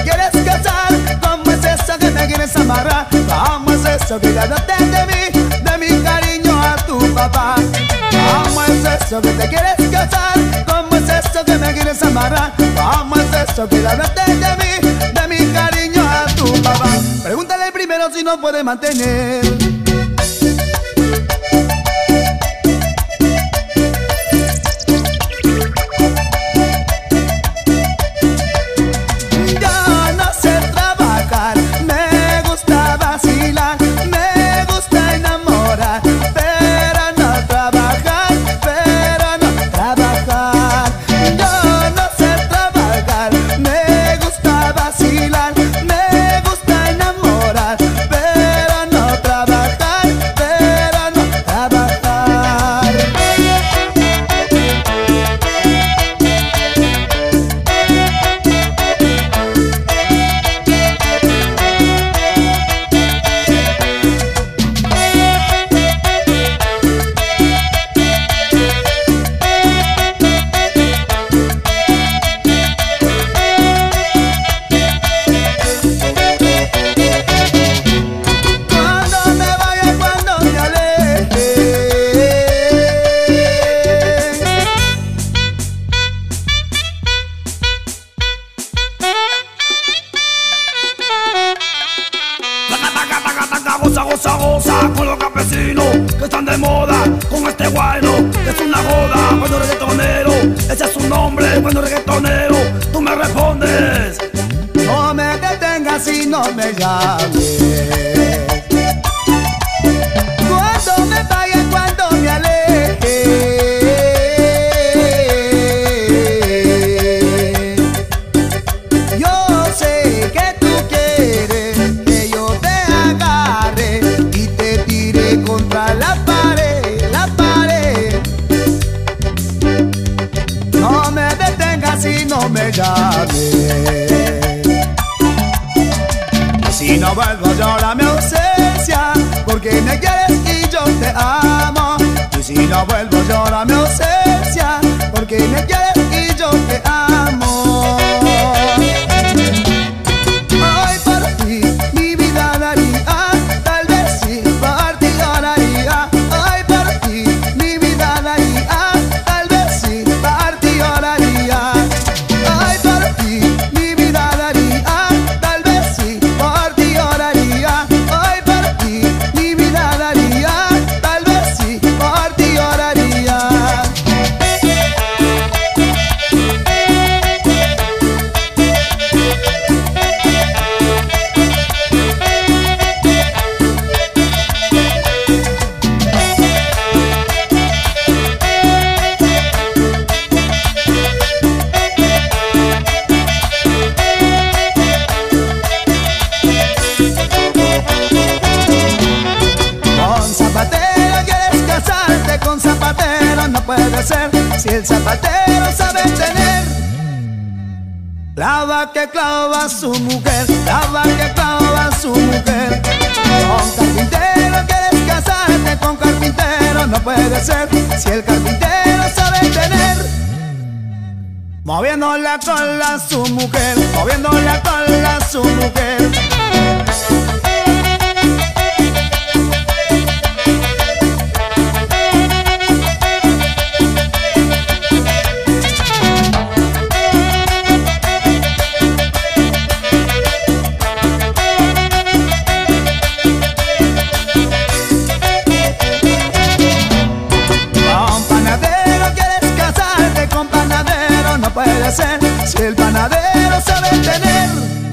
quieres casar? ¿Cómo es eso que me quieres amarrar? ¿Cómo es eso que ya no te de mi cariño a tu papá? ¿Cómo es eso que te quieres casar? ¿Cómo es eso que me quieres amarrar? ¿Cómo es eso que ya no te de mi cariño a tu papá? Pregúntale primero si no puede mantener. Goza, goza, goza con los campesinos que están de moda con este guayno, que es una joda cuando reggaetonero. Ese es su nombre cuando reggaetonero. Tú me respondes: no me detengas y no me llames. Cuando me vaya, cuando me aleje, yo sé que tú quieres que yo te agarre y te tire contra la pared, la pared. No me detengas y no me llames. Si no vuelvo llora mi ausencia, porque me quieres y yo te amo. Y si no vuelvo llora mi ausencia, porque me quieres y yo te amo. Hoy por ti mi vida daría, tal vez sí por ti lloraría. Hoy por ti mi vida daría, tal vez sí por ti lloraría. Hoy por ti mi vida daría, tal vez sí por ti lloraría. Hoy por ti mi vida daría, tal vez sí por ti lloraría. Con zapatero quieres casarte, con zapatero no puede ser. Si el zapatero sabe tener clava que clava a su mujer, clava que clava a su mujer. Con carpintero quieres casarte, con carpintero no puede ser. Si el carpintero sabe tener moviendo la cola a su mujer, moviendo la cola a su mujer. Puede ser, si el panadero sabe tener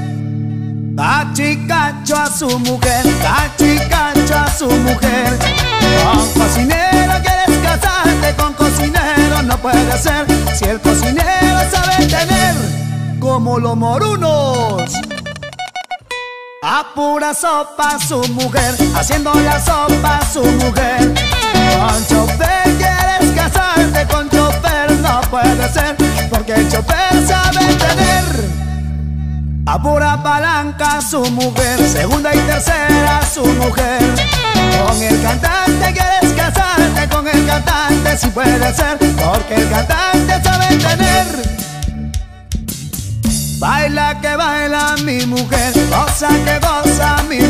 cachicacho a su mujer, cachicacho a su mujer. Con cocinero quieres casarte, con cocinero no puede ser. Si el cocinero sabe tener como los morunos a pura sopa a su mujer, haciendo la sopa a su mujer. Con chofer quieres casarte, con chofer no puede ser, porque el chofer sabe tener a pura palanca a su mujer, segunda y tercera a su mujer. Con el cantante quieres casarte, con el cantante sí puede ser, porque el cantante sabe tener. Baila que baila mi mujer, goza que goza mi